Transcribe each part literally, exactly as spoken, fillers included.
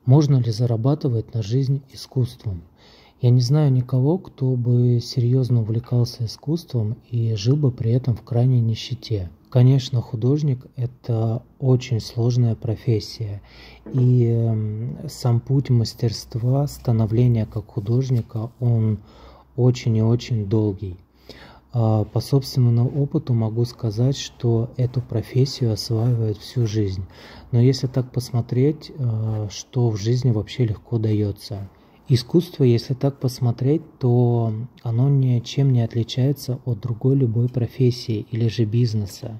Можно ли зарабатывать на жизнь искусством? Я не знаю никого, кто бы серьезно увлекался искусством и жил бы при этом в крайней нищете. Конечно, художник – это очень сложная профессия, и э, сам путь мастерства, становления как художника, он очень и очень долгий. По собственному опыту могу сказать, что эту профессию осваивают всю жизнь. Но если так посмотреть, что в жизни вообще легко дается. Искусство, если так посмотреть, то оно ничем не отличается от другой любой профессии или же бизнеса.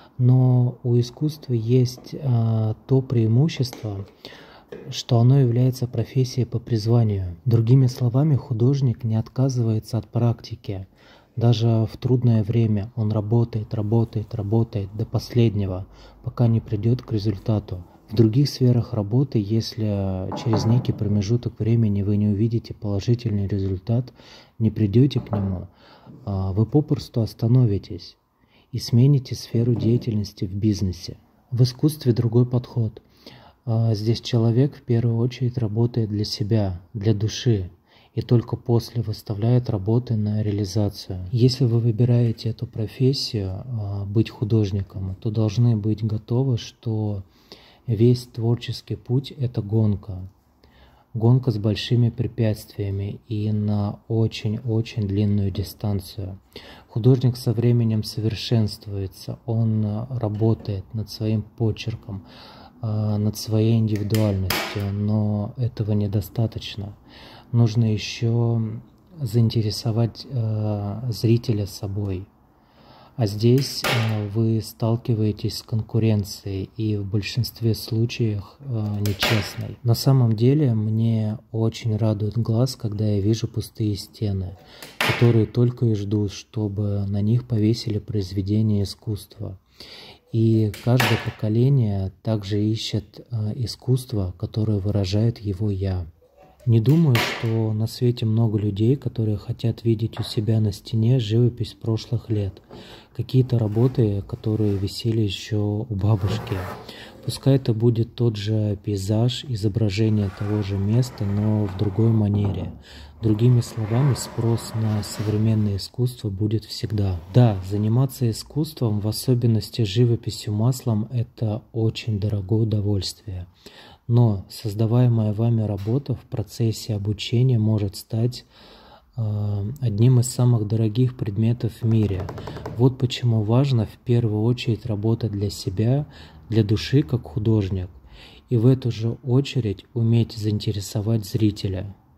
Но у искусства есть то преимущество, что оно является профессией по призванию. Другими словами, художник не отказывается от практики. Даже в трудное время он работает, работает, работает до последнего, пока не придет к результату. В других сферах работы, если через некий промежуток времени вы не увидите положительный результат, не придете к нему, вы попросту остановитесь и смените сферу деятельности в бизнесе. В искусстве другой подход. Здесь человек в первую очередь работает для себя, для души, и только после выставляет работы на реализацию. Если вы выбираете эту профессию, быть художником, то должны быть готовы, что весь творческий путь – это гонка. Гонка с большими препятствиями и на очень-очень длинную дистанцию. Художник со временем совершенствуется, он работает над своим почерком, над своей индивидуальностью, но этого недостаточно. Нужно еще заинтересовать э, зрителя собой. А здесь э, вы сталкиваетесь с конкуренцией и в большинстве случаев э, нечестной. На самом деле мне очень радует глаз, когда я вижу пустые стены, которые только и ждут, чтобы на них повесили произведение искусства. И каждое поколение также ищет э, искусство, которое выражает его «я». Не думаю, что на свете много людей, которые хотят видеть у себя на стене живопись прошлых лет. Какие-то работы, которые висели еще у бабушки. Пускай это будет тот же пейзаж, изображение того же места, но в другой манере. Другими словами, спрос на современное искусство будет всегда. Да, заниматься искусством, в особенности живописью маслом, это очень дорогое удовольствие. Но создаваемая вами работа в процессе обучения может стать э, одним из самых дорогих предметов в мире. Вот почему важно в первую очередь работать для себя, для души как художник, и в эту же очередь уметь заинтересовать зрителя.